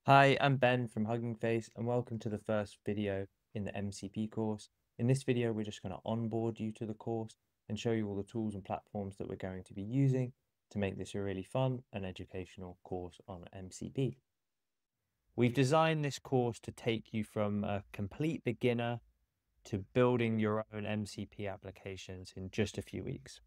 Hi, I'm Ben from Hugging Face, and welcome to the first video in the MCP course. In this video, we're just going to onboard you to the course and show you all the tools and platforms that we're going to be using to make this a really fun and educational course on MCP. We've designed this course to take you from a complete beginner to building your own MCP applications in just a few weeks.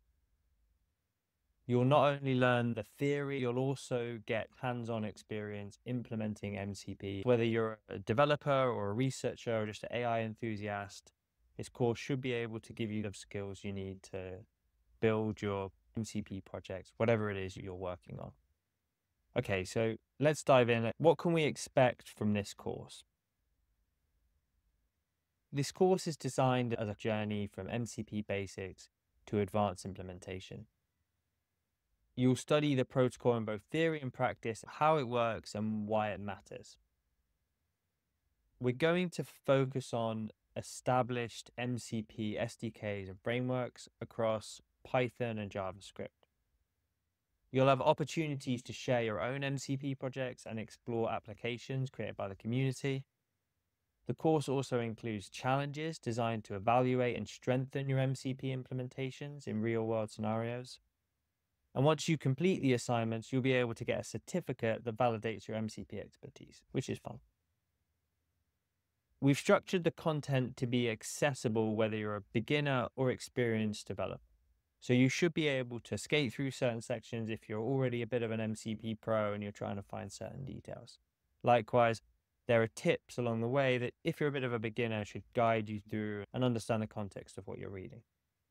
You'll not only learn the theory, you'll also get hands-on experience implementing MCP. Whether you're a developer or a researcher or just an AI enthusiast, this course should be able to give you the skills you need to build your MCP projects, whatever it is you're working on. Okay, so let's dive in. What can we expect from this course? This course is designed as a journey from MCP basics to advanced implementation. You'll study the protocol in both theory and practice, how it works and why it matters. We're going to focus on established MCP SDKs and frameworks across Python and JavaScript. You'll have opportunities to share your own MCP projects and explore applications created by the community. The course also includes challenges designed to evaluate and strengthen your MCP implementations in real-world scenarios. And once you complete the assignments, you'll be able to get a certificate that validates your MCP expertise, which is fun. We've structured the content to be accessible whether you're a beginner or experienced developer. So you should be able to skate through certain sections if you're already a bit of an MCP pro and you're trying to find certain details. Likewise, there are tips along the way that if you're a bit of a beginner should guide you through and understand the context of what you're reading.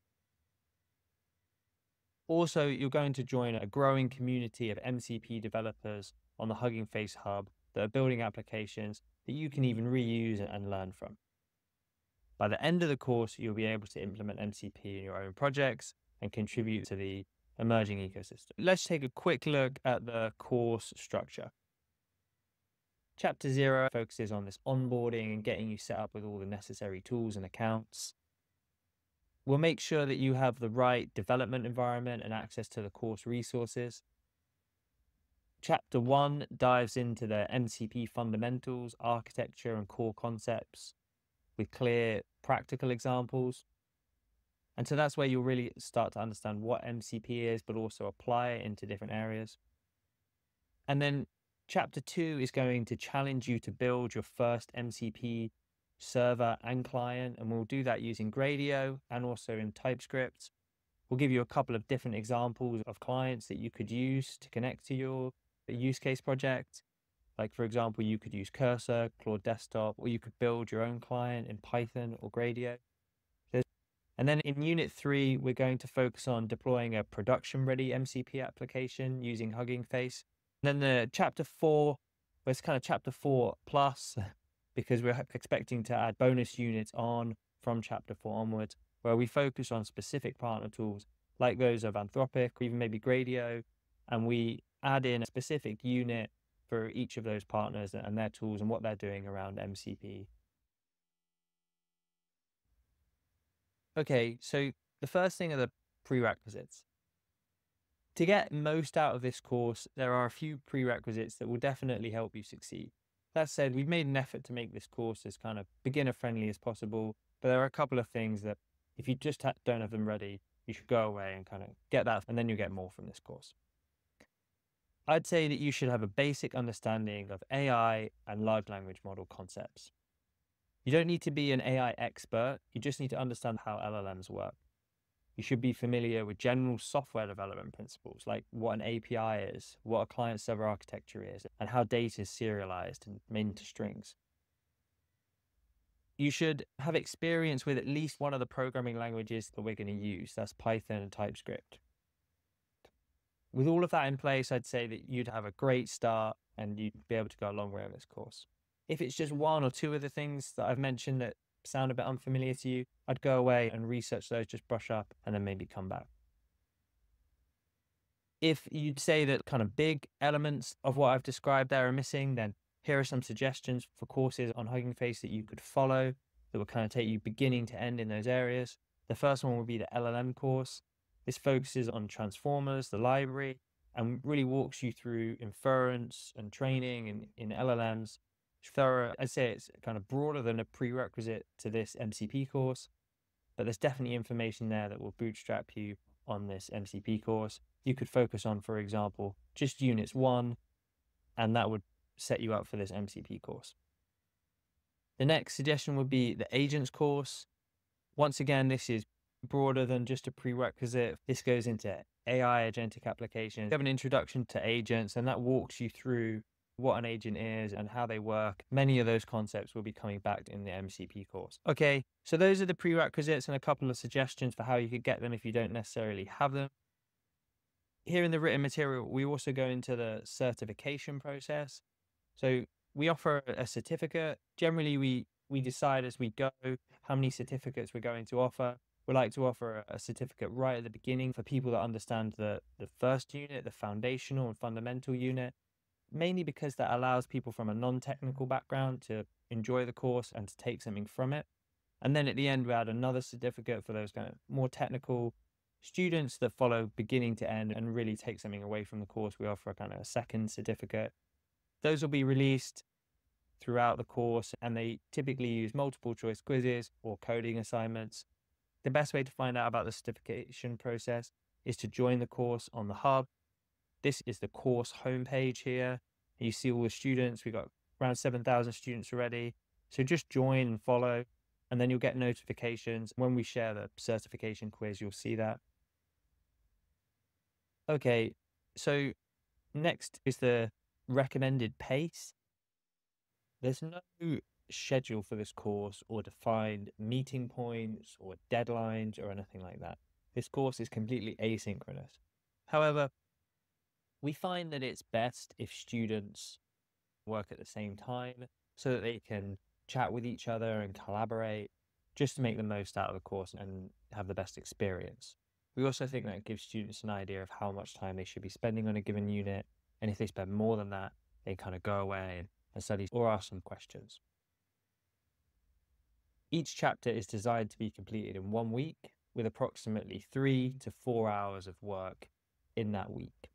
Also, you're going to join a growing community of MCP developers on the Hugging Face Hub that are building applications that you can even reuse and learn from. By the end of the course, you'll be able to implement MCP in your own projects and contribute to the emerging ecosystem. Let's take a quick look at the course structure. Chapter 0 focuses on this onboarding and getting you set up with all the necessary tools and accounts. We'll make sure that you have the right development environment and access to the course resources. Chapter 1 dives into the MCP fundamentals, architecture, and core concepts with clear practical examples. And so that's where you'll really start to understand what MCP is, but also apply it into different areas. And then Chapter 2 is going to challenge you to build your first MCP server and client, and we'll do that using Gradio and also in TypeScript. We'll give you a couple of different examples of clients that you could use to connect to your use case project. Like, for example, you could use Cursor, Claude Desktop, or you could build your own client in Python or Gradio. And then in Unit 3, we're going to focus on deploying a production-ready MCP application using Hugging Face. And then the Chapter 4, well, it's kind of Chapter 4 plus, because we're expecting to add bonus units on from Chapter 4 onwards, where we focus on specific partner tools like those of Anthropic or even maybe Gradio, and we add in a specific unit for each of those partners and their tools and what they're doing around MCP. Okay, so the first thing are the prerequisites. To get most out of this course, there are a few prerequisites that will definitely help you succeed. That said, we've made an effort to make this course as kind of beginner-friendly as possible, but there are a couple of things that if you just don't have them ready, you should go away and kind of get that, and then you'll get more from this course. I'd say that you should have a basic understanding of AI and large language model concepts. You don't need to be an AI expert, you just need to understand how LLMs work. You should be familiar with general software development principles, like what an API is, what a client-server architecture is, and how data is serialized and made into strings. You should have experience with at least one of the programming languages that we're going to use. That's Python and TypeScript. With all of that in place, I'd say that you'd have a great start and you'd be able to go a long way on this course. If it's just one or two of the things that I've mentioned that sound a bit unfamiliar to you, I'd go away and research those, just brush up, and then maybe come back. If you'd say that kind of big elements of what I've described there are missing, then here are some suggestions for courses on Hugging Face that you could follow that will kind of take you beginning to end in those areas. The first one would be the LLM course. This focuses on transformers, the library, and really walks you through inference and training in LLMs. Thorough, I'd say it's kind of broader than a prerequisite to this MCP course, but there's definitely information there that will bootstrap you on this MCP course. You could focus on, for example, just units 1, and that would set you up for this MCP course. The next suggestion would be the agents course. Once again, this is broader than just a prerequisite. This goes into AI agentic applications. You have an introduction to agents, and that walks you through what an agent is and how they work. Many of those concepts will be coming back in the MCP course. Okay, so those are the prerequisites and a couple of suggestions for how you could get them if you don't necessarily have them. Here in the written material, we also go into the certification process. So we offer a certificate. Generally, we decide as we go how many certificates we're going to offer. We like to offer a certificate right at the beginning for people that understand the first unit, the foundational and fundamental unit, mainly because that allows people from a non-technical background to enjoy the course and to take something from it. And then at the end, we add another certificate for those kind of more technical students that follow beginning to end and really take something away from the course. We offer a kind of a second certificate. Those will be released throughout the course, and they typically use multiple choice quizzes or coding assignments. The best way to find out about the certification process is to join the course on the hub. This is the course homepage here. You see all the students. We've got around 7,000 students already. So just join and follow, and then you'll get notifications. When we share the certification quiz, you'll see that. Okay, so next is the recommended pace. There's no schedule for this course or defined meeting points or deadlines or anything like that. This course is completely asynchronous. However, we find that it's best if students work at the same time so that they can chat with each other and collaborate just to make the most out of the course and have the best experience. We also think that gives students an idea of how much time they should be spending on a given unit, and if they spend more than that, they kind of go away and study or ask some questions. Each chapter is designed to be completed in 1 week with approximately 3 to 4 hours of work in that week.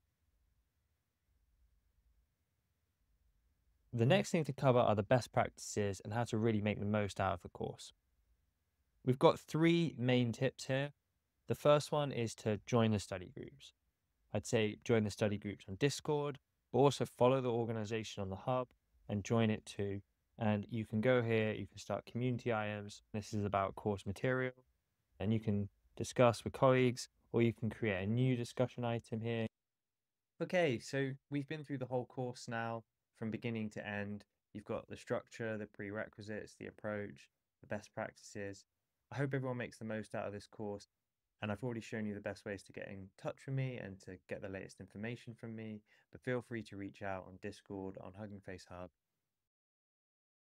The next thing to cover are the best practices and how to really make the most out of the course. We've got 3 main tips here. The first one is to join the study groups. I'd say join the study groups on Discord, but also follow the organization on the hub and join it too. And you can go here, you can start community IMs. This is about course material, and you can discuss with colleagues, or you can create a new discussion item here. Okay, so we've been through the whole course now from beginning to end. You've got the structure, the prerequisites, the approach, the best practices. I hope everyone makes the most out of this course. And I've already shown you the best ways to get in touch with me and to get the latest information from me. But feel free to reach out on Discord, on Hugging Face Hub,